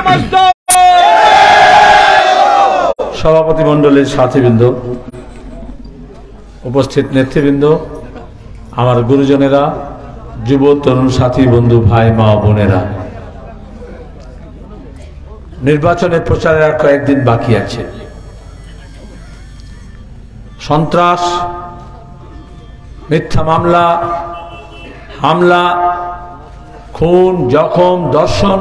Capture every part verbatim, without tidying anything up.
সভাপতি মণ্ডলীর সাথীবৃন্দ, উপস্থিত নেতৃবৃন্দ, আমার গুরুজনেরা, যুব তরুণ সাথী বন্ধু ভাই মা বোনেরা, নির্বাচনের প্রচারের আর কয়েকদিন বাকি আছে। সন্ত্রাস, মিথ্যা মামলা, হামলা, খুন, জখম, দর্শন,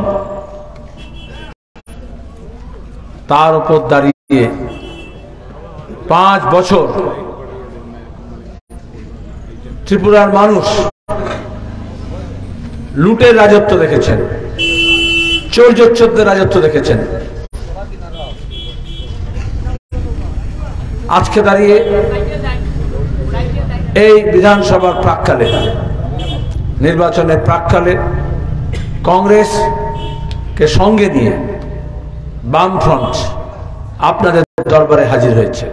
তার উপর দাঁড়িয়ে পাঁচ বছর ত্রিপুরার মানুষ লুটের রাজত্ব দেখেছেন, চোর জোচ্চোরদের রাজত্ব দেখেছেন। আজকে দাঁড়িয়ে এই বিধানসভার প্রাক্কালে, নির্বাচনের প্রাক্কালে কংগ্রেসকে সঙ্গে নিয়ে বামফ্রন্ট আপনাদের দরবারে হাজির হয়েছে।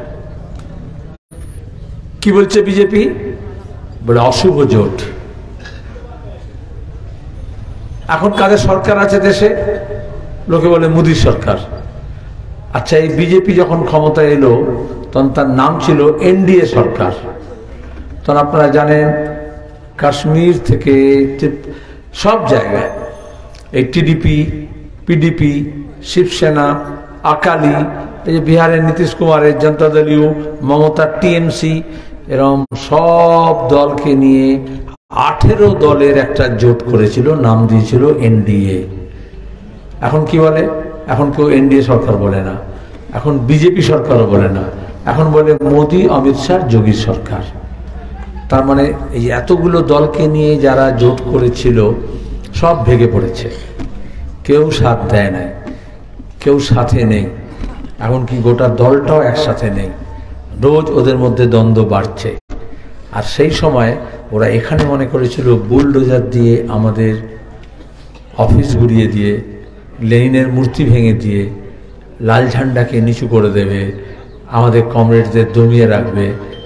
কি বলছে বিজেপি? বলে অশুভ জোট। এখন কাদের সরকার আছে দেশে? লোকে বলে মোদী সরকার। আচ্ছা, এই বিজেপি যখন ক্ষমতায় এলো তখন তার নাম ছিল এনডিএ সরকার। তখন আপনারা জানেন কাশ্মীর থেকে সব জায়গায় এই টিডিপি, পিডিপি, শিবসেনা, আকালি, এই যে বিহারের নীতিশ কুমারের জনতা দলীয়, মমতার টিএমসি, এরকম সব দলকে নিয়ে আঠেরো দলের একটা জোট করেছিল, নাম দিয়েছিল এনডিএ। এখন কি বলে? এখন কেউ এনডিএ সরকার বলে না, এখন বিজেপি সরকারও বলে না, এখন বলে মোদী, অমিত শাহ, যোগী সরকার। তার মানে এই এতগুলো দলকে নিয়ে যারা জোট করেছিল সব ভেঙে পড়েছে, কেউ সাথ দেয় না, কেউ সাথে নেই। এখন কি গোটা দলটাও একসাথে নেই, রোজ ওদের মধ্যে দ্বন্দ্ব বাড়ছে। আর সেই সময় ওরা এখানে মনে করেছিল বুলডোজার দিয়ে আমাদের অফিস গুড়িয়ে দিয়ে, লেনিনের মূর্তি ভেঙে দিয়ে, লাল ঝান্ডাকে নিচু করে দেবে, আমাদের কমরেডদের দমিয়ে রাখবে,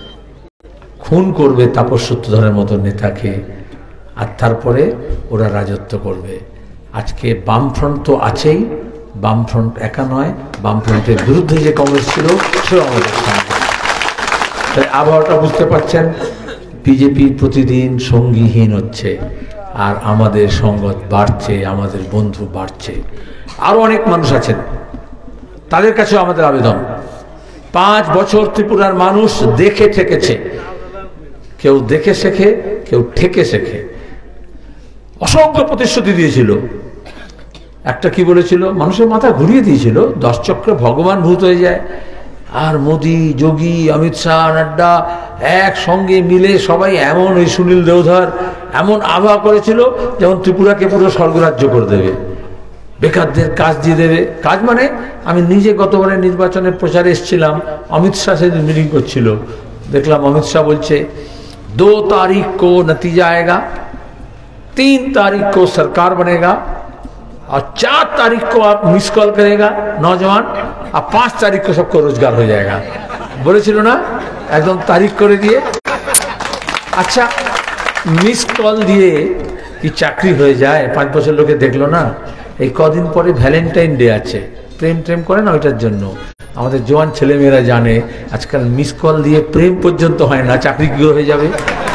খুন করবে তাপস সূত্রধরের মতো নেতাকে, আর তারপরে ওরা রাজত্ব করবে। আজকে বামফ্রন্ট তো আছেই, বামফ্রন্ট একা নয়, বামফ্রন্টের বিরুদ্ধে যে কংগ্রেস ছিল সেও আমাদের সামনে। তাই আবহাওয়াটা বুঝতে পারছেন, বিজেপি প্রতিদিন সঙ্গীহীন হচ্ছে আর আমাদের সঙ্গত বাড়ছে, আমাদের বন্ধু বাড়ছে। আরো অনেক মানুষ আছেন, তাদের কাছেও আমাদের আবেদন, পাঁচ বছর ত্রিপুরার মানুষ দেখে ঠেকেছে, কেউ দেখে শেখে, কেউ ঠেকে শেখে। অসংখ্য প্রতিশ্রুতি দিয়েছিল। একটা কি বলেছিল? মানুষের মাথা ঘুরিয়ে দিয়েছিল, দশ চক্রে ভগবান ভূত হয়ে যায়। আর মোদী, যোগী, অমিত শাহ, নাড্ডা একসঙ্গে মিলে সবাই এমন, ওই সুনীল দেওধর এমন আবহাওয়া করেছিল যেমন ত্রিপুরাকে পুরো স্বর্গরাজ্য করে দেবে, বেকারদের কাজ দিয়ে দেবে। কাজ মানে, আমি নিজে গতবারের নির্বাচনের প্রচারে এসেছিলাম, অমিত শাহ সেদিন মিটিং করছিল, দেখলাম অমিত শাহ বলছে दो तारीख को नतीजा आएगा, तीन तारीख को सरकार बनेगा, और चार तारीख को आप मिस कॉल करेगा नौजवान, और पांच तारीख को सबको रोजगार हो जाएगा। बोलेছিল না? একদম তারিখ করে দিয়ে। আচ্ছা, মিস কল দিয়ে কি চাকরি হয়ে যায়? পাঁচ বছর লোকে দেখলো না। এই কদিন পরে ভ্যালেন্টাইন ডে আছে, প্রেম প্রেম করে না, ওইটার জন্য আমাদের জোয়ান ছেলেমেয়েরা জানে আজকাল মিস কল দিয়ে প্রেম পর্যন্ত হয় না, চাকরি কি হয়ে যাবে।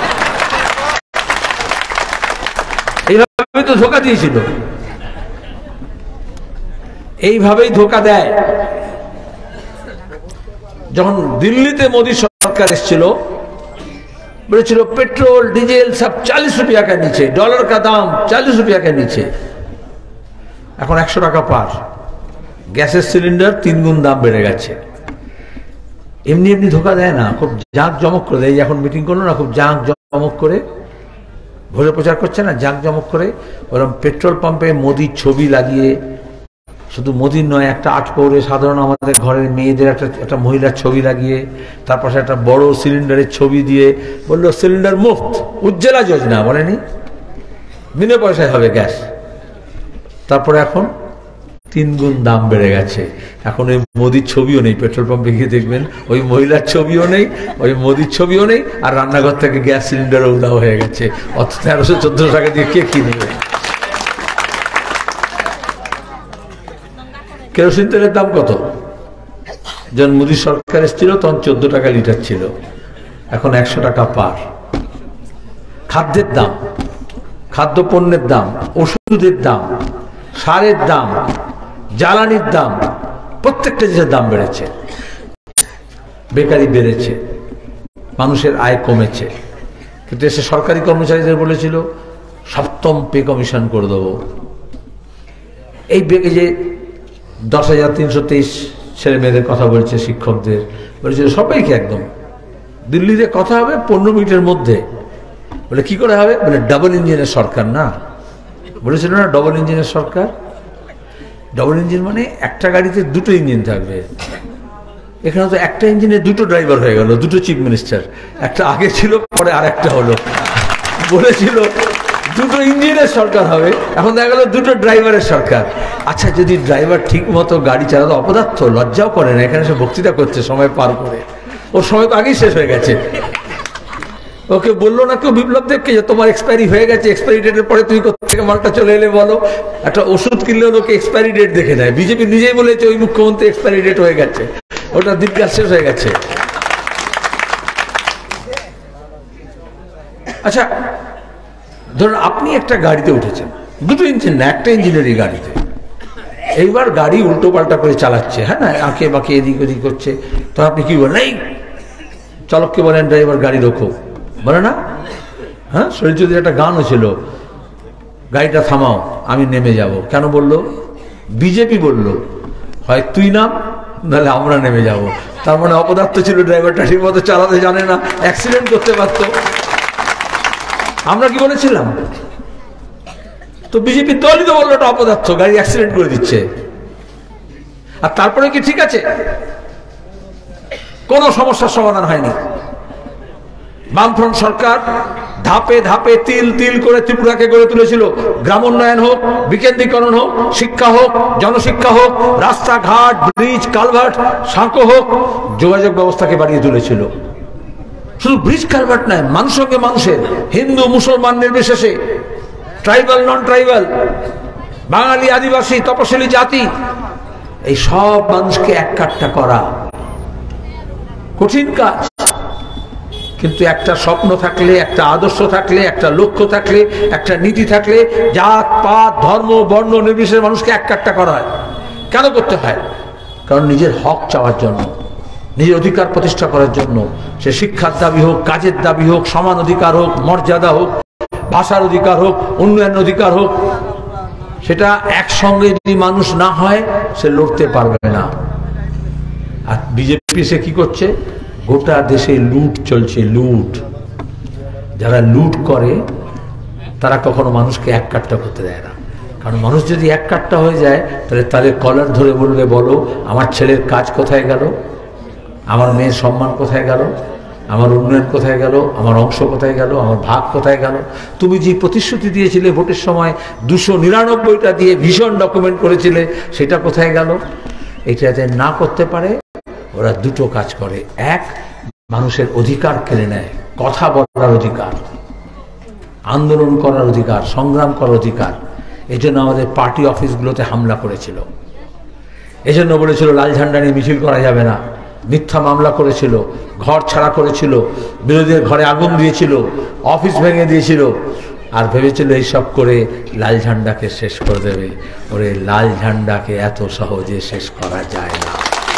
এইভাবে তো ধোকা দিয়েছিল, এইভাবেই ধোকা দেয়। যখন দিল্লিতে মোদী সরকার এসেছিল, বলেছিল পেট্রোল ডিজেল সব চালিশ রুপিয়া কে নিচে, ডলার কা দাম চালিশ রুপিয়া কে নিচে। এখন একশো টাকা পার। গ্যাসের সিলিন্ডার তিন গুণ দাম বেড়ে গেছে। এমনি এমনি ধোকা দেয় না, খুব জাঁক জমক করে দেয়। এখন মিটিং করলো না, খুব জাঁক জমক করে ভোরে প্রচার করছে না, জাঁক জমক করে। ওরকম পেট্রোল পাম্পে মোদির ছবি লাগিয়ে, শুধু মোদির নয়, একটা আট পৌরে সাধারণ আমাদের ঘরের মেয়েদের একটা একটা মহিলার ছবি লাগিয়ে, তার পাশে একটা বড় সিলিন্ডারের ছবি দিয়ে বললো সিলিন্ডার মুফত, উজ্জ্বলা যোজনা বলেনি, বিনা পয়সায় হবে গ্যাস। তারপরে এখন তিন গুণ দাম বেড়ে গেছে। এখন ওই মোদির ছবিও নেই, পেট্রোল পাম্পে গিয়ে দেখবেন ওই মহিলার ছবিও নেই, ওই মোদির ছবিও নেই, আর রান্নাঘর থেকে গ্যাস সিলিন্ডারও উধাও হয়ে গেছে। অত তেরোশো চোদ্দশো টাকা দিয়ে কে কিনবে? কেরোসিন তেলের দাম কত? যখন মোদী সরকার এসেছিল তখন চোদ্দ টাকা লিটার ছিল, এখন একশো টাকা পার। খাদ্যের দাম, খাদ্যপণ্যের দাম, ওষুধের দাম, সারের দাম, জ্বালানির দাম, প্রত্যেকটা জিনিসের দাম বেড়েছে। বেকারি বেড়েছে, মানুষের আয় কমেছে। কিন্তু এসে সরকারি কর্মচারীদের বলেছিল সপ্তম পে কমিশন করে দেবো। এই যে দশ হাজার তিনশো তেইশ ছেলে মেয়েদের কথা বলছে, শিক্ষকদের বলেছিল সবাইকে একদম দিল্লিতে কথা হবে পনেরো মিনিটের মধ্যে। বলে কি করে হবে? বলে ডাবল ইঞ্জিনের সরকার না, বলেছিল না ডবল ইঞ্জিনের সরকার। ডবল ইঞ্জিন মানে একটা গাড়িতে দুটো ইঞ্জিন থাকবে। এখানে তো একটা ইঞ্জিনে দুটো ড্রাইভার হয়ে গেল, দুটো চিফ মিনিস্টার, একটা আগে ছিল পরে আর একটা হলো। বলেছিল দুটো ইঞ্জিনের সরকার হবে, এখন দেখা গেল দুটো ড্রাইভারের সরকার। আচ্ছা, যদি ড্রাইভার ঠিক মতো গাড়ি চালাতো, অপদার্থ, লজ্জাও করে না, এখানে সে বক্তৃতা করছে সময় পার করে, ওর সময় তো আগেই শেষ হয়ে গেছে। ওকে বললো না কেউ বিপ্লব দেখকে যে তোমার এক্সপায়ারি হয়ে গেছে, এক্সপায়ারি ডেটের পরে তুমি কোথা থেকে মালটা চলে এলে বলো? একটা ওষুধ কিনলেও লোকে এক্সপায়ারি ডেট দেখে নেয়। বিজেপি নিজেই বলেছে ওই মুখ্যমন্ত্রী এক্সপায়ারি ডেট হয়ে গেছে, ওটা দিনকাল শেষ হয়ে গেছে। আচ্ছা, ধরুন আপনি একটা গাড়িতে উঠেছেন, দুটো ইঞ্জিন না, একটা ইঞ্জিনেরই গাড়িতে। এইবার গাড়ি উল্টো পাল্টা করে চালাচ্ছে, হ্যাঁ না, আঁকে বাঁকে এদিক ওদিক করছে, তো আপনি কি বলেন? এই চালককে বলেন ড্রাইভার গাড়ি রোখো, বলে না? হ্যাঁ, শরীর যদি একটা গানও ছিল, গাড়িটা থামাও আমি নেমে যাব। কেন বললো? বিজেপি বললো হয় তুই নাম, নাহলে আমরা নেমে যাব। তার মানে অপদার্থ ছিল, ড্রাইভারটা ঠিক মতো চালাতে জানে না, অ্যাক্সিডেন্ট করতে পারতো। আমরা কি বলেছিলাম? তো বিজেপি দলই তো বললো এটা অপদার্থ, গাড়ি অ্যাক্সিডেন্ট করে দিচ্ছে। আর তারপরে কি ঠিক আছে? কোনো সমস্যার সমাধান হয়নি। বামফ্রন্ট সরকার ধাপে ধাপে তিল তিল করে ত্রিপুরাকে গড়ে তুলেছিল। গ্রামোন্নয়ন হোক, বিকেন্দ্রীকরণ হোক, শিক্ষা হোক, জনশিক্ষা হোক, রাস্তাঘাট, ব্রিজ, কালভার্ট, সাঁকো হোক, যোগাযোগ ব্যবস্থাকে বাড়িয়ে তুলেছিল। শুধু ব্রিজ কালভার্ট নয়, মানুষ সঙ্গে মানুষের, হিন্দু মুসলমান নির্বিশেষে, ট্রাইবাল নন ট্রাইবাল, বাঙালি আদিবাসী তপশিলি জাতি, এই সব মানুষকে এক কাট্টা করা কঠিন কাজ। কিন্তু একটা স্বপ্ন থাকলে, একটা আদর্শ থাকলে, একটা লক্ষ্য থাকলে, একটা নীতি থাকলে, জাত পাত ধর্ম বর্ণ নির্বিশেষে মানুষকে এক কাট্টা করা হয়। কেন করতে হয়? কারণ নিজের হক চাওয়ার জন্য, নিজের অধিকার প্রতিষ্ঠা করার জন্য। সে শিক্ষার দাবি হোক, কাজের দাবি হোক, সমান অধিকার হোক, মর্যাদা হোক, ভাষার অধিকার হোক, উন্নয়ন অধিকার হোক, সেটা একসঙ্গে যদি মানুষ না হয় সে লড়তে পারবে না। আর বিজেপি সে কি করছে? গোটা দেশে লুট চলছে, লুট। যারা লুট করে তারা কখনো মানুষকে এক কাট্টা করতে দেয় না। কারণ মানুষ যদি এক কাট্টা হয়ে যায়, তাহলে তাদের কলার ধরে বলবে, বলো আমার ছেলের কাজ কোথায় গেল, আমার মেয়ের সম্মান কোথায় গেল, আমার উন্নয়ন কোথায় গেল, আমার অংশ কোথায় গেল, আমার ভাগ কোথায় গেল? তুমি যে প্রতিশ্রুতি দিয়েছিলে ভোটের সময়, দুশো নিরানব্বইটা দিয়ে ভীষণ ডকুমেন্ট করেছিলে, সেটা কোথায় গেল? এটা যাতে না করতে পারে ওরা দুটো কাজ করে। এক, মানুষের অধিকার কেড়ে নেয়, কথা বলার অধিকার, আন্দোলন করার অধিকার, সংগ্রাম করার অধিকার। এই জন্য আমাদের পার্টি অফিসগুলোতে হামলা করেছিল, এই জন্য বলেছিল লাল ঝান্ডা নিয়ে মিছিল করা যাবে না, মিথ্যা মামলা করেছিল, ঘর ছাড়া করেছিল, বিরোধীদের ঘরে আগুন দিয়েছিল, অফিস ভেঙে দিয়েছিল, আর ভেবেছিল এইসব করে লাল ঝান্ডাকে শেষ করে দেবে। ওরে লাল ঝান্ডাকে এত সহজে শেষ করা যায় না।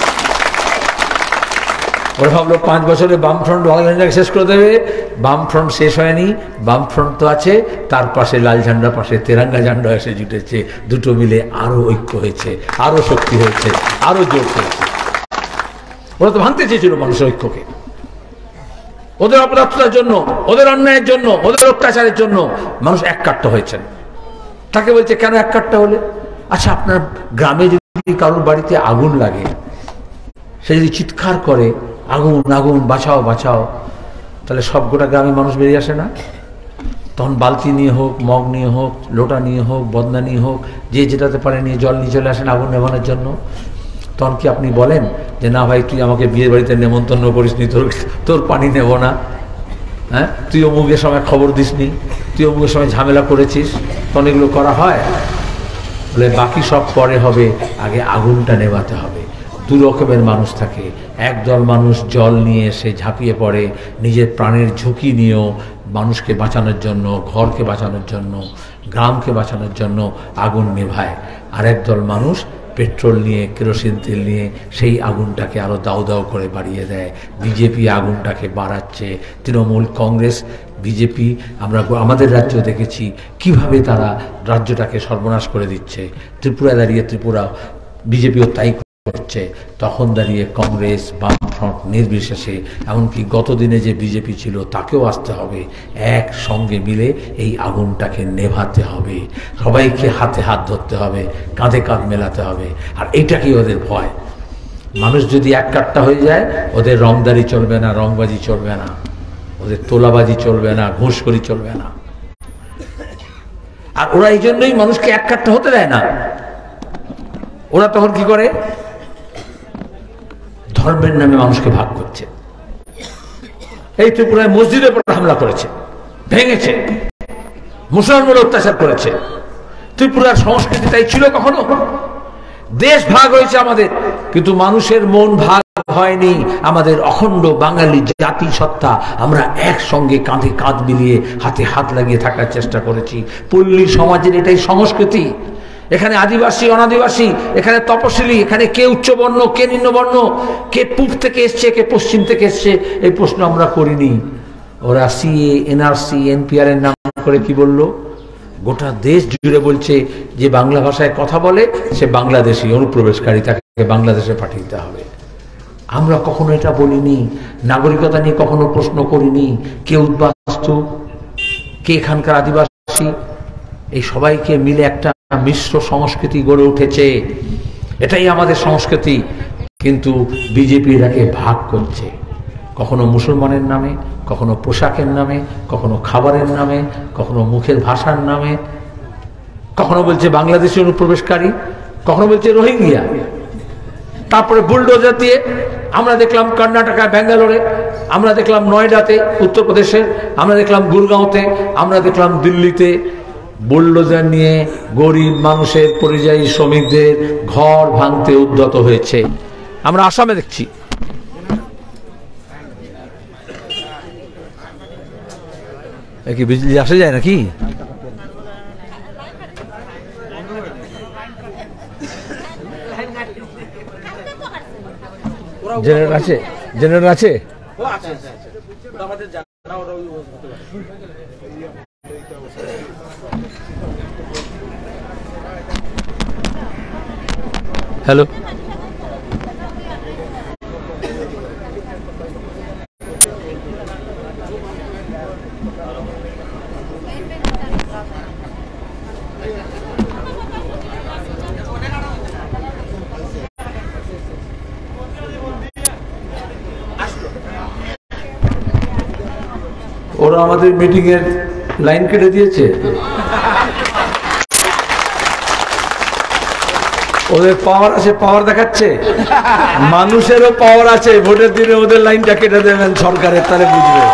ওরা ভাবলো পাঁচ বছরে বামফ্রন্ট লাল ঝান্ডাকে শেষ করে দেবে। বামফ্রন্ট শেষ হয়নি, বামফ্রন্ট তো আছে, তার পাশে লাল ঝান্ডা, পাশে তেরাঙ্গা ঝান্ডা এসে জুটেছে। দুটো মিলে আরো ঐক্য হয়েছে, আরো শক্তি হয়েছে, আরো জোর হয়েছে। ওরা তো ভাঙতে চেয়েছিল মানুষের ঐক্যকে। ওদের অপরাধতার জন্য, ওদের অন্যায়ের জন্য, ওদের অত্যাচারের জন্য মানুষ এক কাট্টা হয়েছেন। তাকে বলছে কেন এক কাট্টা হলে? আচ্ছা, আপনার গ্রামে যদি কারোর বাড়িতে আগুন লাগে, সে যদি চিৎকার করে আগুন আগুন বাঁচাও বাঁচাও, তাহলে সব গোটা গ্রামের মানুষ বেরিয়ে আসে না? তখন বালতি নিয়ে হোক, মগ নিয়ে হোক, লোটা নিয়ে হোক, বদনা নিয়ে হোক, যে যেটাতে পারে নিয়ে জল নিয়ে চলে আসেন আগুন নেভানোর জন্য। তখন কি আপনি বলেন যে না ভাই তুই আমাকে বিয়ের বাড়িতে নেমন্তন্ন করিস নি, তোর তোর পানি নেব না, হ্যাঁ তুই অমুকের সময় খবর দিস নি, তুই অমুকের সময় ঝামেলা করেছিস? তখন এগুলো করা হয়? বলে বাকি সব পরে হবে, আগে আগুনটা নেভাতে হবে। দু রকমের মানুষ থাকে, একদল মানুষ জল নিয়ে সে ঝাঁপিয়ে পড়ে, নিজের প্রাণের ঝুঁকি নিয়েও মানুষকে বাঁচানোর জন্য, ঘরকে বাঁচানোর জন্য, গ্রামকে বাঁচানোর জন্য আগুন নেভায়। আর একদল মানুষ পেট্রোল নিয়ে, কেরোসিন তেল নিয়ে সেই আগুনটাকে আরও দাউ দাউ করে বাড়িয়ে দেয়। বিজেপি আগুনটাকে বাড়াচ্ছে, তৃণমূল, কংগ্রেস, বিজেপি, আমরা আমাদের রাজ্য দেখেছি কিভাবে তারা রাজ্যটাকে সর্বনাশ করে দিচ্ছে। ত্রিপুরা দাঁড়িয়ে ত্রিপুরা বিজেপিও তাই করছে, তখন দাঁড়িয়ে কংগ্রেস, বামফ্রন্ট নির্বিশেষে, এমনকি গতদিনে যে বিজেপি ছিল তাকেও আসতে হবে, একসঙ্গে মিলে এই আগুনটাকে নেভাতে হবে। সবাইকে হাতে হাত ধরতে হবে, কাঁধে কাঁধ মেলাতে হবে। আর এইটাকেই ওদের ভয়। মানুষ যদি এক কাট্টা হয়ে যায়, ওদের রংদারি চলবে না, রংবাজি চলবে না, ওদের তোলাবাজি চলবে না, ঘুষখোরি চলবে না। আর ওরা এই জন্যই মানুষকে এক কাট্টা হতে দেয় না। ওরা তখন কি করে? ধর্মের নামে মানুষকে ভাগ করছে। এই ত্রিপুরায় মসজিদের উপর হামলা করেছে, ভেঙেছে, মুসলমান অত্যাচার করেছে। ত্রিপুরার সংস্কৃতি তাই ছিল কখনো? দেশ ভাগ হয়েছে আমাদের, কিন্তু মানুষের মন ভাগ হয়নি। আমাদের অখণ্ড বাঙালি জাতি সত্তা, আমরা একসঙ্গে কাঁধে কাঁধ মিলিয়ে হাতে হাত লাগিয়ে থাকার চেষ্টা করেছি। পল্লী সমাজের এটাই সংস্কৃতি। এখানে আদিবাসী, অনাদিবাসী, এখানে তপশিলি, এখানে কে উচ্চবর্ণ, কে নিম্নবর্ণ, কে পূব থেকে এসছে, কে পশ্চিম থেকে এসছে, এই প্রশ্ন আমরা করিনি। ওরা সিএ, এনআরসি, এনপিআর এর নাম করে কি বললো? গোটা দেশ জুড়ে বলছে যে বাংলা ভাষায় কথা বলে সে বাংলাদেশি অনুপ্রবেশকারী, তাকে বাংলাদেশে পাঠিয়ে দিতে হবে। আমরা কখনো এটা বলিনি। নাগরিকতা নিয়ে কখনো প্রশ্ন করিনি। কে উদ্বাস্তু, কে এখানকার আদিবাসী, এই সবাইকে মিলে একটা মিশ্র সংস্কৃতি গড়ে উঠেছে। এটাই আমাদের সংস্কৃতি। কিন্তু বিজেপি এটাকে ভাগ করছে, কখনো মুসলমানের নামে, কখনো পোশাকের নামে, কখনো খাবারের নামে, কখনো মুখের ভাষার নামে, কখনো বলছে বাংলাদেশি অনুপ্রবেশকারী, কখনো বলছে রোহিঙ্গিয়া। তারপরে বুলডোজার দিয়ে আমরা দেখলাম কর্ণাটকা, ব্যাঙ্গালোরে, আমরা দেখলাম নয়ডাতে উত্তরপ্রদেশের, আমরা দেখলাম গুরগাঁওতে, আমরা দেখলাম দিল্লিতে বুলডোজার নিয়ে গরিব মানুষের, পরিযায়ী শ্রমিকদের ঘর ভাঙতে উদ্যত হয়েছে। আমরা আসামে দেখছি। কি বিজলি আসে যায় নাকি? জেনারেটর আছে? জেনারেটর আছে? হ্যালো, ওরা আমাদের মিটিং এর লাইন কেটে দিয়েছে। ওদের পাওয়ার আছে, পাওয়ার দেখাচ্ছে। মানুষেরও পাওয়ার আছে, ভোটের দিনে ওদের লাইনটা কেটে দেবেন সরকারের, তাহলে বুঝবে।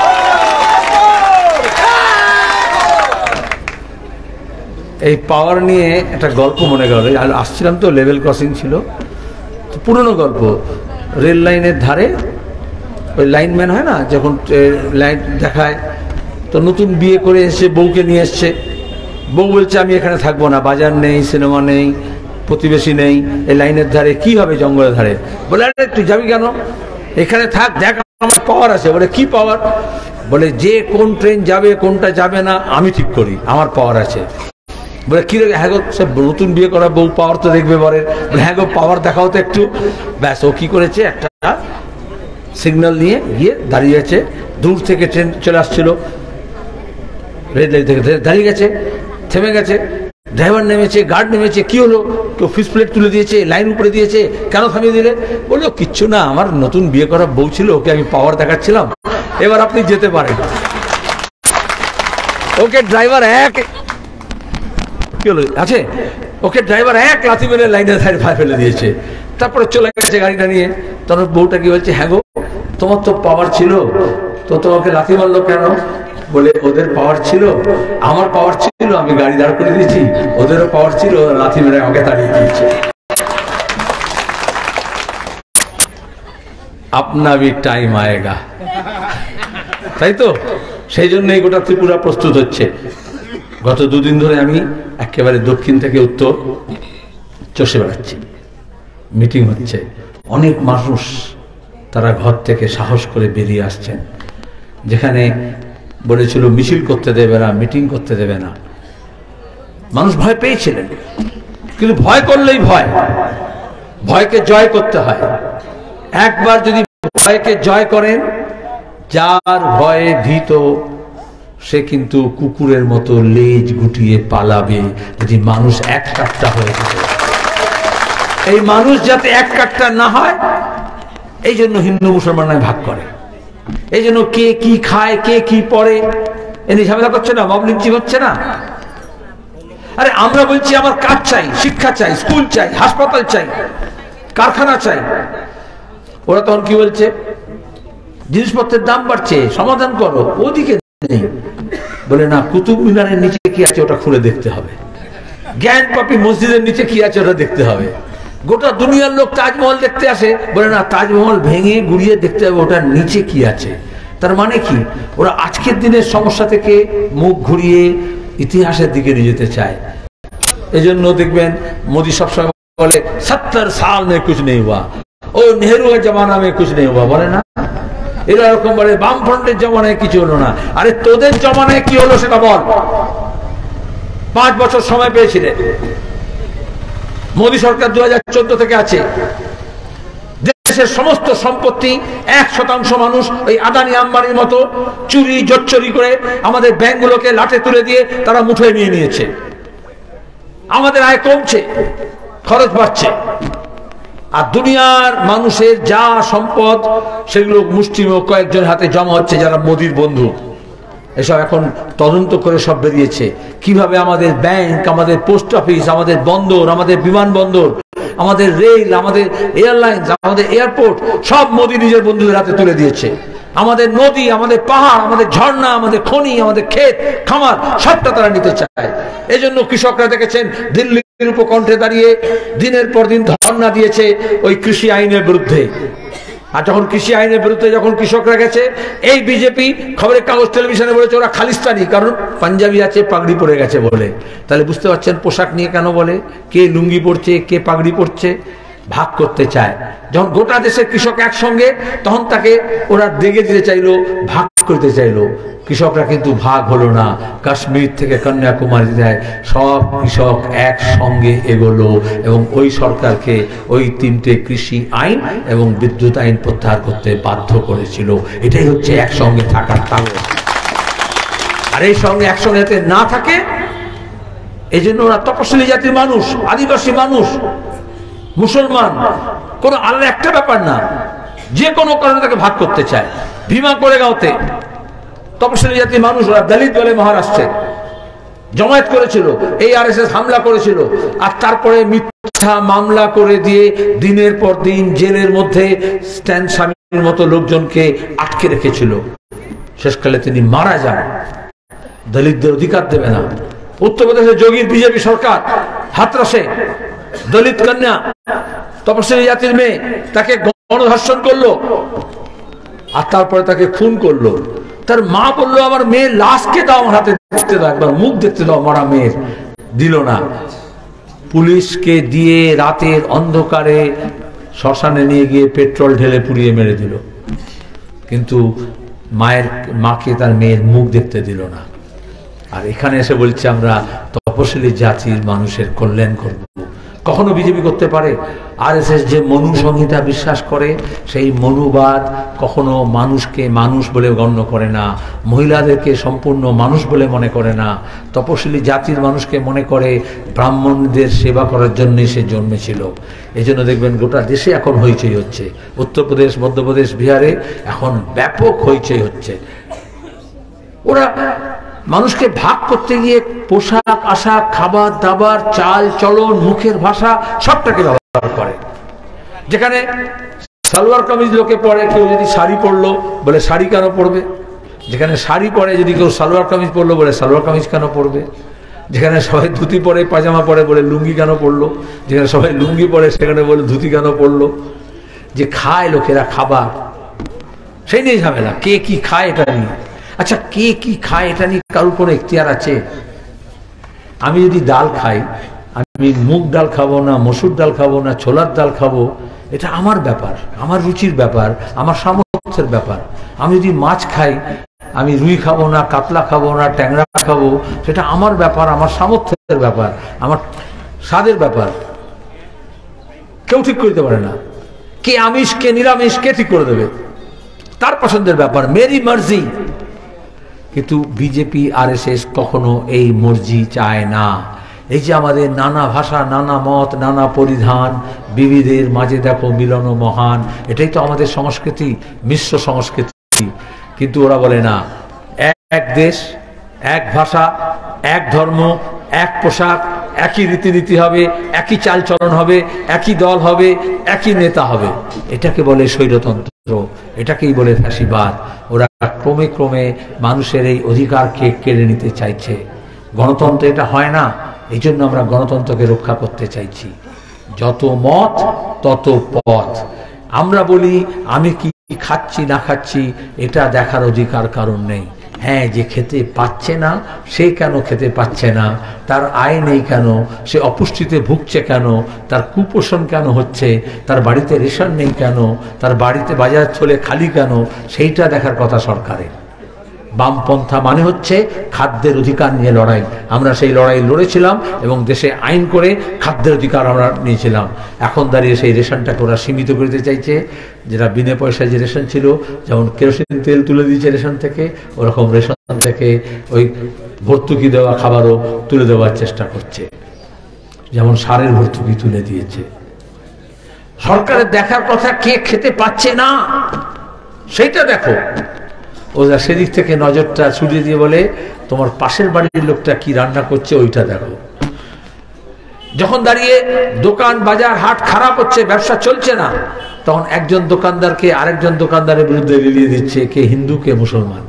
এই পাওয়ার নিয়ে একটা গল্প মনে গেল। আসছিলাম তো, লেভেল ক্রসিং ছিল, পুরনো গল্প। রেল লাইনের ধারে ওই লাইনম্যান হয় না, যখন লাইন দেখায়, তো নতুন বিয়ে করে এসে বউকে নিয়ে এসছে। বউ বলছে আমি এখানে থাকবো না, বাজার নেই, সিনেমা নেই, প্রতিবেশী নেই, এই লাইনের ধারে কি হবে, জঙ্গলের ধারে। বলে আরে তুই যাবি কেন, এখানে থাক, দেখ আমার পাওয়ার আছে। বলে কি পাওয়ার? বলে যে কোন ট্রেন যাবে কোনটা যাবে না আমি ঠিক করি, আমার পাওয়ার আছে। বলে কি রে? হ্যাঁ গো, সে নতুন বিয়ে করা বউ পাওয়ার তো দেখবে পরে। বলে হ্যাঁ গো, পাওয়ার দেখাও তো একটু। ব্যাস, ও কি করেছে, একটা সিগন্যাল নিয়ে গিয়ে দাঁড়িয়েছে। দূর থেকে ট্রেন চলে আসছিল, রেল লাইন থেকে দাঁড়িয়ে গেছে, থেমে গেছে। ড্রাইভার নেমেছে, গার্ড নেমেছে। কি হলো? কেউ ফিস প্লেট তুলে দিয়েছে, লাইন উপরে দিয়েছে। কেন থামিয়ে দিলে? বললো কিচ্ছু না, আমার নতুন বিয়ে করা বউ ছিল, ওকে আমি পাওয়ার দেখাচ্ছিলাম, এবার আপনি যেতে পারেন। ওকে ড্রাইভার এক কি হলো আছে, ওকে ড্রাইভার এক লাথি মেরে লাইনের ধারে ফেলে দিয়েছে। তারপরে চলে গেছে গাড়িটা নিয়ে। তখন বউটা কি বলছে, হ্যাঁ গো তোমার তো পাওয়ার ছিল, তো তোমাকে লাথি মারলো কেন? বলে ওদের পাওয়ার ছিল, আমার পাওয়ার ছিল, আমি গাড়ি দাঁড় করে দিয়েছি, ওদেরও পাওয়ার ছিল, লাথি মেরে আমাকে তাড়িয়ে দিয়েছে। আপনা ভি টাইম আয়েগা, তাই তো? সেই জন্য এই গোটা ত্রিপুরা প্রস্তুত হচ্ছে। গত দুদিন ধরে আমি একেবারে দক্ষিণ থেকে উত্তর চষে বেড়াচ্ছি, মিটিং হচ্ছে, অনেক মানুষ তারা ঘর থেকে সাহস করে বেরিয়ে আসছেন। যেখানে বলেছিল মিছিল করতে দেবে না, মিটিং করতে দেবে না, মানুষ ভয় পেয়েছিলেন, কিন্তু ভয় করলেই ভয়, ভয়কে জয় করতে হয়। একবার যদি ভয়কে জয় করেন, যার ভয়ে ভীত সে কিন্তু কুকুরের মতো লেজ গুটিয়ে পালাবে, যদি মানুষ এক কাট্টা হয়ে থাকে। এই মানুষ যাতে এক কাট্টা না হয়, এই জন্য হিন্দু মুসলমানরা ভাগ করে, এই জন্য কে কি খায়, কে কি পড়ে, এনে ঝামেলা করছে না, মব লিঞ্চিং হচ্ছে না। আরে আমরা বলছি আমার কাজ চাই, শিক্ষা চাই, স্কুল চাই, হাসপাতাল চাই, কারখানা চাই। ওরা তখন কি বলছে, জিনিসপত্রের দাম বাড়ছে, সমাধান করো। ওদিকে নেই, বলে না কুতুব মিনারের নিচে কি আছে ওটা খুলে দেখতে হবে, জ্ঞান পাপি মসজিদের নিচে কি আছে ওটা দেখতে হবে। গোটা দুনিয়ার লোক তাজমহল দেখতে আসে, বলে না তাজমহল ভেঙে গুড়িয়ে দেখতে হবে ওটার নিচে কি আছে। তার মানে কি, ওরা আজকের দিনের সমস্যা থেকে মুখ ঘুরিয়ে ইতিহাসের দিকে নিয়ে যেতে চায়। এই জন্য দেখবেন মোদী সবসময় বলে সত্তর সাল মে কুছ নেই হুয়া, ও নেহরু জমানা মে কুছ নেই হুয়া, বলে না? এরা এরকম বলে বামফ্রন্টের জমানায় কিছু হলো না। আরে তোদের জমানায় কি হলো সেটা বল। পাঁচ বছর সময় পেয়েছিলেন, মোদী সরকার দু হাজার চোদ্দ থেকে আছে। দেশের সমস্ত সম্পত্তি এক শতাংশ মানুষ ওই আদানি আম্বানির মতো চুরি জোচ্চুরি করে আমাদের ব্যাংকগুলোকে লাটে তুলে দিয়ে তারা মুঠোয় নিয়ে নিয়েছে। আমাদের আয় কমছে, খরচ বাড়ছে, আর দুনিয়ার মানুষের যা সম্পদ সেগুলো মুষ্টিমেয় কয়েকজন হাতে জমা হচ্ছে যারা মোদির বন্ধু। এসব এখন তদন্ত করে সব বেরিয়েছে, কিভাবে আমাদের ব্যাংক, আমাদের পোস্ট অফিস, আমাদের বন্দর, আমাদের বিমানবন্দর, আমাদের রেল, আমাদের এয়ারলাইন্স, আমাদের এয়ারপোর্ট সব মোদি নিজের বন্ধুদের হাতে তুলে দিয়েছে। আমাদের নদী, আমাদের পাহাড়, আমাদের ঝর্ণা, আমাদের খনি, আমাদের ক্ষেত খামার সবটা তারা নিতে চায়। এই জন্য কৃষকরা দেখেছেন দিল্লির উপকণ্ঠে দাঁড়িয়ে দিনের পর দিন ধর্ণা দিয়েছে ওই কৃষি আইনের বিরুদ্ধে। আর যখন কৃষি আইনের বিরুদ্ধে যখন কৃষকরা গেছে, এই বিজেপি খবরের কাগজ টেলিভিশনে বলেছে ওরা খালিস্তানি, কারণ পাঞ্জাবি আছে, পাগড়ি পরে গেছে বলে। তাহলে বুঝতে পারছেন পোশাক নিয়ে কেন বলে, কে লুঙ্গি পরছে, কে পাগড়ি পরছে, ভাগ করতে চায়। যখন গোটা দেশের কৃষক একসঙ্গে, তখন তাকে ওরা দেখে দিতে চাইলো, ভাগ করতে চাইলো। কৃষকরা কিন্তু ভাগ হলো না, কাশ্মীর থেকে কন্যাকুমারী যায় সব কৃষক একসঙ্গে এগোলো এবং ওই সরকারকে ওই তিনটে কৃষি আইন এবং বিদ্যুৎ আইন প্রত্যাহার করতে বাধ্য করেছিল। এটাই হচ্ছে একসঙ্গে থাকার কারণ। আর এই সঙ্গে একসঙ্গে যাতে না থাকে, এই জন্য ওরা তপশিলি জাতির মানুষ, আদিবাসী মানুষ, মুসলমান, কোন আলাদা একটা ব্যাপার না, যে কোনো কারণে তাকে ভাগ করতে চায়। ভীমা করে গাঁওতে তপশিলি জাতির মানুষ, ওরা দলিত বলে মহারাষ্ট্রে জমায়েত করেছিল, এই আর এস এস হামলা করেছিল, আর তারপরে মিথ্যা মামলা করে দিয়ে দিনের পর দিন জেলের মধ্যে স্ট্যান স্বামীর মতো লোকজনকে আটকে রেখেছিল। শেষকালে তিনি মারা যান। দলিতদের অধিকার দেবে না। উত্তরপ্রদেশের যোগীর বিজেপি সরকার হাতরাসে দলিত কন্যা, তপশিলি জাতির মেয়ে, তাকে গণধর্ষণ করলো আর তারপরে তাকে খুন করলো। তার মা বললো আমার মেয়ের লাশকে দাও, আমার হাতে দেখতে দাও, একবার মুখ দেখতে দাও মারা মেয়ের। দিল না। পুলিশকে দিয়ে রাতের অন্ধকারে শ্মশানে নিয়ে গিয়ে পেট্রোল ঢেলে পুড়িয়ে মেরে দিল, কিন্তু মায়ের মাকে তার মেয়ের মুখ দেখতে দিল না। আর এখানে এসে বলছে আমরা তপশিলি জাতির মানুষের কল্যাণ করব। কখনো বিজেপি করতে পারে? আর এস এস যে মনু সংহিতা বিশ্বাস করে, সেই মনুবাদ কখনো মানুষকে মানুষ বলে গণ্য করে না, মহিলাদেরকে সম্পূর্ণ মানুষ বলে মনে করে না। তপশিলি জাতির মানুষকে মনে করে ব্রাহ্মণদের সেবা করার জন্যই সে জন্মেছিল। এই জন্য দেখবেন গোটা দেশে এখন হইচই হচ্ছে। উত্তরপ্রদেশ, মধ্যপ্রদেশ, বিহারে এখন ব্যাপক হইচই হচ্ছে। ওরা মানুষকে ভাগ করতে গিয়ে পোশাক আশাক, খাবার দাবার, চাল চলন, মুখের ভাষা সবটাকে ব্যবহার করে। যেখানে সালোয়ার কামিজ লোকে পরে, কেউ যদি শাড়ি পরলো বলে শাড়ি কেন পরবে, যেখানে শাড়ি পরে যদি কেউ সালোয়ার কামিজ পরলো বলে সালোয়ার কামিজ কেন পরবে, যেখানে সবাই ধুতি পরে পাজামা পরে বলে লুঙ্গি কেন পরলো, যেখানে সবাই লুঙ্গি পরে সেখানে বলে ধুতি কেন পরলো। যে খায় লোকেরা খাবার, সেই নিয়ে ঝামেলা, কে কি খায় এটা নিয়ে। আচ্ছা, কে কি খায় এটা নিয়ে কারোর কোনো এখতিয়ার আছে? আমি যদি ডাল খাই, আমি মুগ ডাল খাবো না মসুর ডাল খাবো না ছোলার ডাল খাবো, এটা আমার ব্যাপার, আমার রুচির ব্যাপার, আমার সামর্থ্যের ব্যাপার। আমি যদি মাছ খাই, আমি রুই খাবো না কাতলা খাবো না ট্যাংরা খাবো, সেটা আমার ব্যাপার, আমার সামর্থ্যের ব্যাপার, আমার স্বাদের ব্যাপার। কেউ ঠিক করতে পারে না কে আমিষ কে নিরামিষ, কে ঠিক করে দেবে? তার পছন্দের ব্যাপার, মেরি মার্জি। কিন্তু বিজেপি আর এস এস কখনো এই মর্জি চায় না। এই যে আমাদের নানা ভাষা, নানা মত, নানা পরিধান, বিবিধের মাঝে দেখো মিলন মহান, এটাই তো আমাদের সংস্কৃতি, মিশ্র সংস্কৃতি। কিন্তু ওরা বলে না, এক দেশ, এক ভাষা, এক ধর্ম, এক পোশাক, একই রীতিনীতি হবে, একই চালচলন হবে, একই দল হবে, একই নেতা হবে। এটাকে বলে স্বৈরতন্ত্র, এটাকেই বলে ফ্যাসিবাদ। ওরা ক্রমে ক্রমে মানুষের এই অধিকারকে কেড়ে নিতে চাইছে। গণতন্ত্র এটা হয় না, এই জন্য আমরা গণতন্ত্রকে রক্ষা করতে চাইছি। যত মত তত পথ। আমরা বলি আমি কি খাচ্ছি না খাচ্ছি এটা দেখার অধিকার কারণ নেই। হ্যাঁ, যে খেতে পাচ্ছে না সে কেন খেতে পাচ্ছে না, তার আয় নেই কেন, সে অপুষ্টিতে ভুগছে কেন, তার কুপোষণ কেন হচ্ছে, তার বাড়িতে রেশন নেই কেন, তার বাড়িতে বাজার চলে খালি কেন, সেইটা দেখার কথা সরকারের। বামপন্থা মানে হচ্ছে খাদ্যের অধিকার নিয়ে লড়াই। আমরা সেই লড়াই লড়েছিলাম এবং দেশে আইন করে খাদ্যের অধিকার আমরা নিয়েছিলাম। এখন দাঁড়িয়ে সেই রেশনটাকে ওরা সীমিত করতে চাইছে। যেটা বিনা পয়সায় যে রেশন ছিল, যেমন কেরোসিন তেল তুলে দিয়েছে রেশন থেকে, ওরকম রেশন থেকে ওই ভর্তুকি দেওয়া খাবারও তুলে দেওয়ার চেষ্টা করছে, যেমন সারের ভর্তুকি তুলে দিয়েছে। সরকারের দেখার কথা কে খেতে পাচ্ছে না সেইটা দেখো। ওরা সেদিক থেকে নজরটা ছুটিয়ে দিয়ে বলে তোমার পাশের বাড়ির লোকটা কি রান্না করছে ওইটা দেখো। যখন দাঁড়িয়ে দোকান বাজার হাট খারাপ হচ্ছে, ব্যবসা চলছে না, তখন একজন দোকানদারকে আরেকজন দোকানদারের বিরুদ্ধে লেলিয়ে দিচ্ছে, কে হিন্দু কে মুসলমান।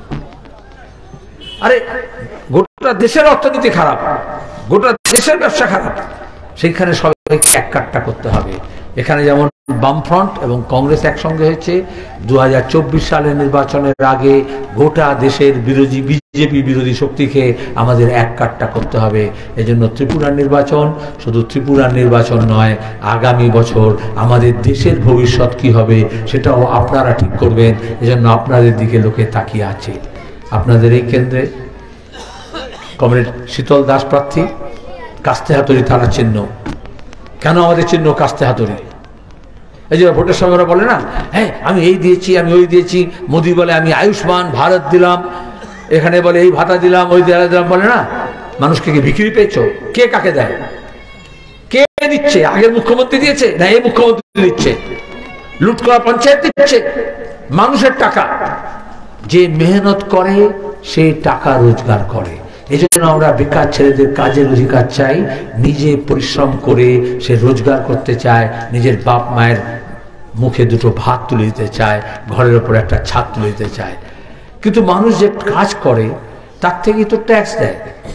আরে গোটা দেশের অর্থনীতি খারাপ, গোটা দেশের ব্যবসা খারাপ, সেইখানে সবাইকে এক কাট্টা করতে হবে। এখানে যেমন বামফ্রন্ট এবং কংগ্রেস একসঙ্গে হয়েছে, দু হাজার চব্বিশ সালের নির্বাচনের আগে গোটা দেশের বিরোধী বিজেপি বিরোধী শক্তিকে আমাদের এক কাট্টা করতে হবে। এজন্য ত্রিপুরার নির্বাচন শুধু ত্রিপুরার নির্বাচন নয়, আগামী বছর আমাদের দেশের ভবিষ্যৎ কি হবে সেটাও আপনারা ঠিক করবেন। এজন্য আপনাদের দিকে লোকে তাকিয়ে আছে। আপনাদের এই কেন্দ্রে কমরেড শীতল দাস প্রার্থী, কাস্তে হাতুড়ি তারা চিহ্ন। কেন আমাদের চিহ্ন কাস্তে হাতুড়ি? এই যে ভোটের সময় ওরা বলে না, হ্যাঁ আমি এই দিয়েছি আমি ওই দিয়েছি, মোদি বলে আমি আয়ুষ্মান ভারত দিলাম, এখানে বলে এই ভাতা দিলাম ওই দিলাম, বলে না মানুষকে কি বিক্রি পেয়েছো? কে কাকে দেয়? কে দিচ্ছে? আগের মুখ্যমন্ত্রী দিয়েছে না এই মুখ্যমন্ত্রী দিচ্ছে? লুট করা পঞ্চায়েত দিচ্ছে মানুষের টাকা। যে মেহনত করে সে টাকা রোজগার করে। এই জন্য আমরা বেকার ছেলেদের কাজের অধিকার চাই। নিজে পরিশ্রম করে সে রোজগার করতে চায়, নিজের বাপ মায়ের মুখে দুটো ভাত তুলে দিতে চায়, ঘরের ওপর একটা ছাদ তুলে দিতে চায়। কিন্তু মানুষ যে কাজ করে তার থেকেই তো ট্যাক্স দেয়।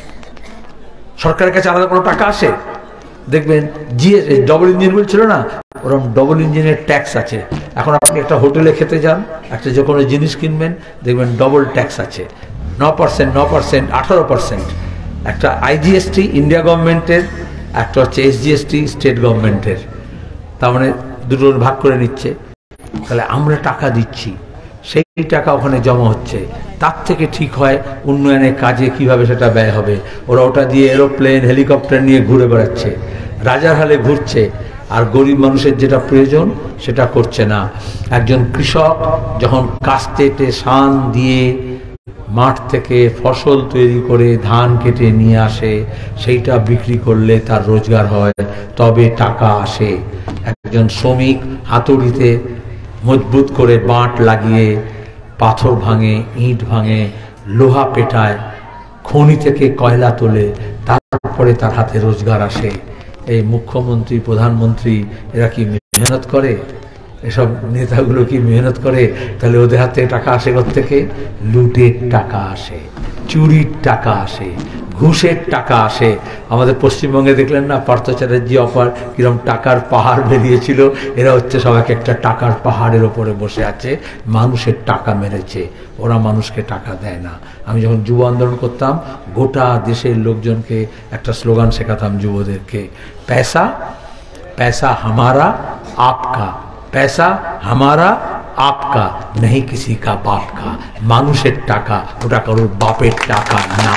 সরকারের কাছে আলাদা কোনো টাকা আসে? দেখবেন জিএস ডবল ইঞ্জিন বলছিল না, ওরকম ডবল ইঞ্জিনের ট্যাক্স আছে। এখন আপনি একটা হোটেলে খেতে যান, একটা যে কোনো জিনিস কিনবেন, দেখবেন ডবল ট্যাক্স আছে, ন পার্সেন্ট ন পার্সেন্ট আঠারো পার্সেন্ট। একটা আইজিএসটি ইন্ডিয়া গভর্নমেন্টের, একটা হচ্ছে এসজিএসটি স্টেট গভর্নমেন্টের। তার মানে দুটো ভাগ করে নিচ্ছে। তাহলে আমরা টাকা দিচ্ছি, সেই টাকা ওখানে জমা হচ্ছে, তার থেকে ঠিক হয় উন্নয়নের কাজে কিভাবে সেটা ব্যয় হবে। ওরা ওটা দিয়ে এরোপ্লেন হেলিকপ্টার নিয়ে ঘুরে বেড়াচ্ছে, রাজার হালে ঘুরছে, আর গরিব মানুষের যেটা প্রয়োজন সেটা করছে না। একজন কৃষক যখন কাস্তেতে সান দিয়ে মাঠ থেকে ফসল তৈরি করে ধান কেটে নিয়ে আসে, সেইটা বিক্রি করলে তার রোজগার হয়, তবে টাকা আসে। একজন শ্রমিক হাতুড়িতে মজবুত করে বাঁট লাগিয়ে পাথর ভাঙে, ইট ভাঙে, লোহা পেটায়, খনি থেকে কয়লা তোলে, তারপরে তার হাতে রোজগার আসে। এই মুখ্যমন্ত্রী প্রধানমন্ত্রী এরা কি মেহনত করে? এসব নেতাগুলো কি মেহনত করে? তাহলে ওদের হাতে টাকা আসে কোত্থেকে? লুটের টাকা আসে, চুরির টাকা আসে, ঘুষের টাকা আসে। আমাদের পশ্চিমবঙ্গে দেখলেন না পার্থ চ্যাটার্জি অপার কিরম টাকার পাহাড় বেরিয়েছিল। এরা হচ্ছে সব এক একটা টাকার পাহাড়ের ওপরে বসে আছে, মানুষের টাকা মেরেছে। ওরা মানুষকে টাকা দেয় না। আমি যখন যুব আন্দোলন করতাম গোটা দেশের লোকজনকে একটা স্লোগান শেখাতাম যুবদেরকে, पैसा पैसा हमारा आपका, पैसा हमारा आपका नहीं किसी का बाप का। মানুষের টাকা, ওটা কারোর বাপের টাকা না।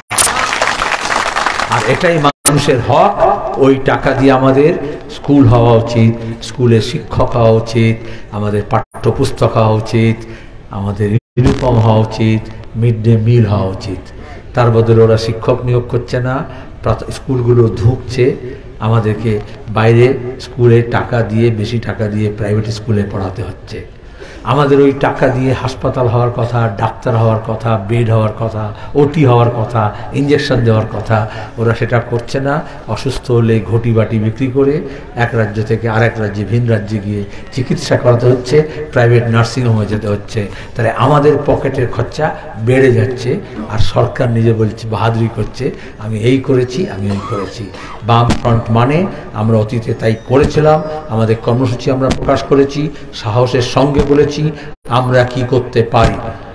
আর এটাই মানুষের হক। ওই টাকা দিয়ে আমাদের স্কুল হওয়া উচিত, স্কুলের শিক্ষক হওয়া উচিত, আমাদের পাঠ্যপুস্তক হওয়া উচিত, আমাদের ইউনিফর্ম হওয়া উচিত, মিড ডে মিল হওয়া উচিত। তার বদলে ওরা শিক্ষক নিয়োগ করছে না, স্কুলগুলো ধুঁকছে, আমাদেরকে বাইরে স্কুলে টাকা দিয়ে, বেশি টাকা দিয়ে প্রাইভেট স্কুলে পড়াতে হচ্ছে। আমাদের ওই টাকা দিয়ে হাসপাতাল হওয়ার কথা, ডাক্তার হওয়ার কথা, বেড হওয়ার কথা, ওটি হওয়ার কথা, ইঞ্জেকশন দেওয়ার কথা, ওরা সেটা করছে না। অসুস্থ হলে ঘটি বাটি বিক্রি করে এক রাজ্য থেকে আরেক রাজ্যে, ভিন রাজ্যে গিয়ে চিকিৎসা করাতে হচ্ছে, প্রাইভেট নার্সিংহোমে যেতে হচ্ছে। তাহলে আমাদের পকেটের খরচা বেড়ে যাচ্ছে, আর সরকার নিজে বলছে, বাহাদুরি করছে, আমি এই করেছি, আমি এই করেছি। বাম ফ্রন্ট মানে আমরা অতীতে তাই করেছিলাম, আমাদের কর্মসূচি আমরা প্রকাশ করেছি, সাহসের সঙ্গে বলেছি আমরা কি করতে পারি।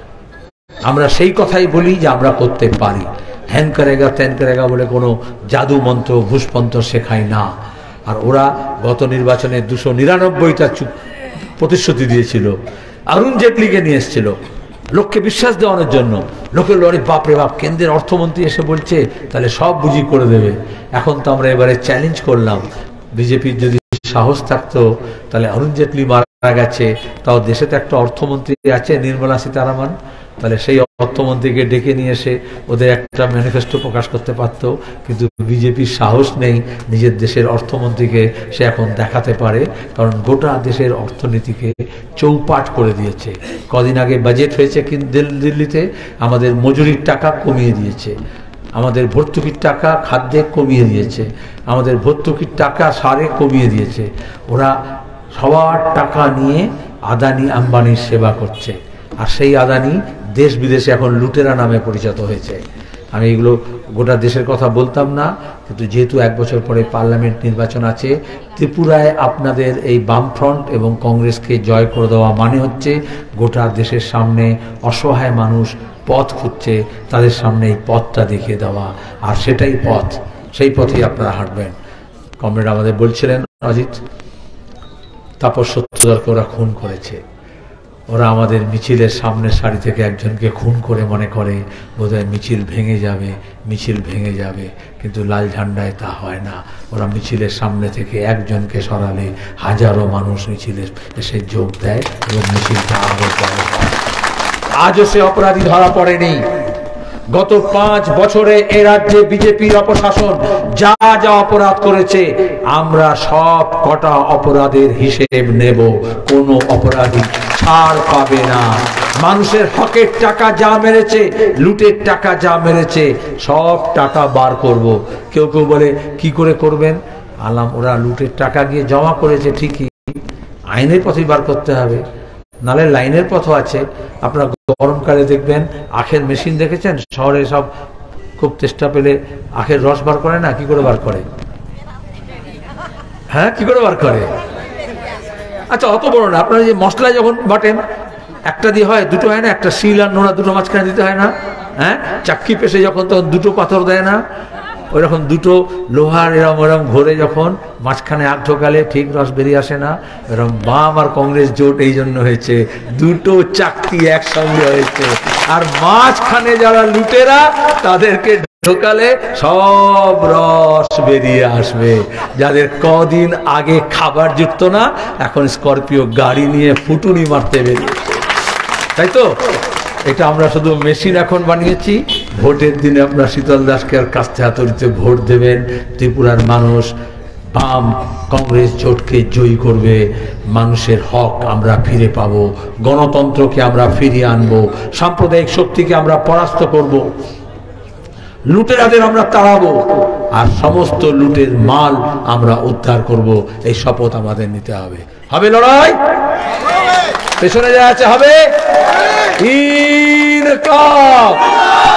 আমরা সেই কথাই বলি যে আমরা করতে পারি। হ্যান করেগা ত্যান করেগা বলে কোনো জাদু মন্ত্র ঘুষপন্ত্র শেখায় না। আর ওরা গত নির্বাচনে দুশো নিরানব্বইটা প্রতিশ্রুতি দিয়েছিল, অরুণ জেটলিকে নিয়ে এসেছিল লোককে বিশ্বাস দেওয়ানোর জন্য। লোকের লড়ে বাপরে বাপ, কেন্দ্রের অর্থমন্ত্রী এসে বলছে, তাহলে সব বুঝি করে দেবে। এখন তো আমরা এবারে চ্যালেঞ্জ করলাম, বিজেপির যদি সাহস থাকতো তাহলে অরুণ জেটলি মারা গেছে, তাও দেশে তো একটা অর্থমন্ত্রী আছে নির্মলা সীতারামন, তাহলে সেই অর্থমন্ত্রীকে ডেকে নিয়ে এসে ওদের একটা ম্যানিফেস্টো প্রকাশ করতে পারতো। কিন্তু বিজেপির সাহস নেই নিজের দেশের অর্থমন্ত্রীকে সে এখন দেখাতে পারে, কারণ গোটা দেশের অর্থনীতিকে চৌপাট করে দিয়েছে। কদিন আগে বাজেট হয়েছে কিন্তু দিল্লিতে, আমাদের মজুরির টাকা কমিয়ে দিয়েছে, আমাদের ভর্তুকির টাকা খাদ্যে কমিয়ে দিয়েছে, আমাদের ভর্তুকির টাকা সারে কমিয়ে দিয়েছে। ওরা সবার টাকা নিয়ে আদানি আম্বানির সেবা করছে, আর সেই আদানি দেশ বিদেশে এখন লুটেরা নামে পরিচিত হয়েছে। আমি এগুলো গোটা দেশের কথা বলতাম না, কিন্তু যেহেতু এক বছর পরে পার্লামেন্ট নির্বাচন আছে, ত্রিপুরায় আপনাদের এই বামফ্রন্ট এবং কংগ্রেসকে জয় করে দেওয়া মানে হচ্ছে গোটা দেশের সামনে অসহায় মানুষ পথ খুঁজছে, তাদের সামনে এই পথটা দেখিয়ে দেওয়া, আর সেটাই পথ, সেই পথেই আপনারা হাঁটবেন। কমরেড আমাদের বলছিলেন অজিত, তাপস সত্যধরকে ওরা খুন করেছে। ওরা আমাদের মিছিলের সামনের সারি থেকে একজনকে খুন করে মনে করে বোধহয় মিছিল ভেঙে যাবে, মিছিল ভেঙে যাবে, কিন্তু লাল ঝান্ডায় তা হয় না। ওরা মিছিলের সামনে থেকে একজনকে সরালে হাজারো মানুষ মিছিলের এসে যোগ দেয় এবং মিছিলটা আরো বড় হয়। আজও সে অপরাধী ধরা পড়েনি। গত পাঁচ বছরে এ রাজ্যে বিজেপির অপশাসন যা যা অপরাধ করেছে, আমরা সব কটা অপরাধের হিসেব নেব, কোনো অপরাধী ছাড় পাবে না। মানুষের হকের টাকা যা মেরেছে, লুটের টাকা যা মেরেছে, সব টাকা বার করব। কেউ কেউ বলে কি করে করবেন? আলাম, ওরা লুটের টাকা গিয়ে জমা করেছে ঠিকই, আইনের পথেই বার করতে হবে, নালে লাইনের পথ আছে। আপনারা গরমকালে দেখবেন আখের মেশিন দেখেছেন, শহরে সব খুব চেষ্টা পেলে আখের রস বার করে না, কি করে বার করে? হ্যাঁ, কি করে বার করে? আচ্ছা, অত বড় না, আপনারা যে মশলা যখন বাটেন একটা দিয়ে হয়, দুটো হয় না, একটা শিল আর নোড়া দুটো মাঝখানে দিতে হয় না? হ্যাঁ, চাক্কি পেশে যখন তখন দুটো পাথর দেয় না? ওই রকম দুটো লোহার এরম এরম ঘোরে যখন মাঝখানে আগ ঢোকালে ঠিক রস বেরিয়ে আসে না? এরকম বাম আর কংগ্রেস জোট এই জন্য হয়েছে, দুটো চাকতি একসঙ্গে হয়েছে, আর মাঝখানে যারা লুটেরা তাদেরকে ঢোকালে সব রস বেরিয়ে আসবে। যাদের কদিন আগে খাবার জুটত না, এখন স্করপিও গাড়ি নিয়ে ফুটুনি মারতে বেরিয়ে, তাই তো? এটা আমরা শুধু মেশিন এখন বানিয়েছি। ভোটের দিনে আপনারা শীতল দাসকে আর কাস্তে হাতুড়িতে ভোট দেবেন। ত্রিপুরার মানুষ বাম কংগ্রেস জোটকে জয়ী করবে, মানুষের হক আমরা ফিরে পাবো, গণতন্ত্রকে আমরা ফিরিয়ে আনবো, সাম্প্রদায়িক শক্তিকে আমরা পরাস্ত করব, লুটেরাদের আমরা তাড়াবো, আর সমস্ত লুটের মাল আমরা উদ্ধার করব। এই শপথ আমাদের নিতে হবে। হবে লড়াই। পেছনে যা আছে হবে ইনকাম।